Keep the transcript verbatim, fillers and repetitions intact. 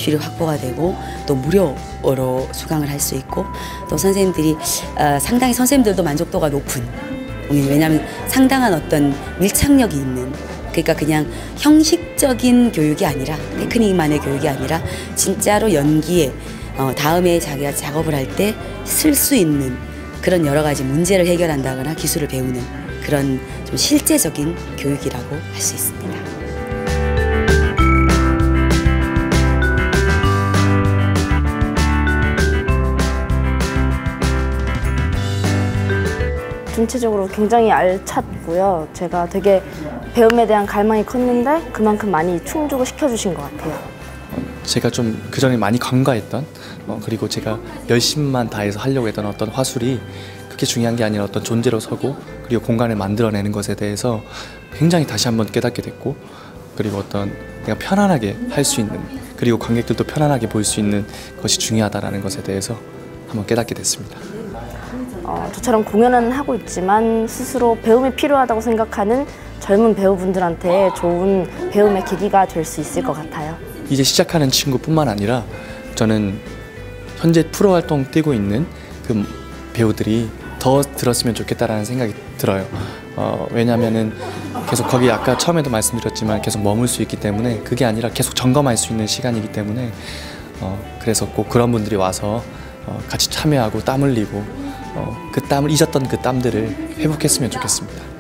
입시료 확보가 되고 또 무료로 수강을 할 수 있고 또 선생님들이 어, 상당히 선생님들도 만족도가 높은 왜냐하면 상당한 어떤 밀착력이 있는 그러니까 그냥 형식적인 교육이 아니라 테크닉만의 교육이 아니라 진짜로 연기에 어, 다음에 자기가 작업을 할 때 쓸 수 있는 그런 여러 가지 문제를 해결한다거나 기술을 배우는 그런 좀 실제적인 교육이라고 할 수 있습니다. 전체적으로 굉장히 알찼고요. 제가 되게 배움에 대한 갈망이 컸는데 그만큼 많이 충족을 시켜주신 것 같아요. 제가 좀 그전에 많이 간과했던 어, 그리고 제가 열심만 다해서 하려고 했던 어떤 화술이 그렇게 중요한 게 아니라 어떤 존재로 서고 그리고 공간을 만들어내는 것에 대해서 굉장히 다시 한번 깨닫게 됐고 그리고 어떤 내가 편안하게 할 수 있는 그리고 관객들도 편안하게 볼 수 있는 것이 중요하다는 것에 대해서 한번 깨닫게 됐습니다. 어, 저처럼 공연은 하고 있지만 스스로 배움이 필요하다고 생각하는 젊은 배우분들한테 좋은 배움의 계기가 될 수 있을 것 같아요. 이제 시작하는 친구뿐만 아니라 저는 현재 프로 활동 뛰고 있는 그 배우들이 더 들었으면 좋겠다라는 생각이 들어요. 어, 왜냐하면은 계속 거기 아까 처음에도 말씀드렸지만 계속 머물 수 있기 때문에 그게 아니라 계속 점검할 수 있는 시간이기 때문에 어, 그래서 꼭 그런 분들이 와서 어, 같이 참여하고 땀 흘리고 어, 그 땀을 잊었던 그 땀들을 회복했으면 좋겠습니다.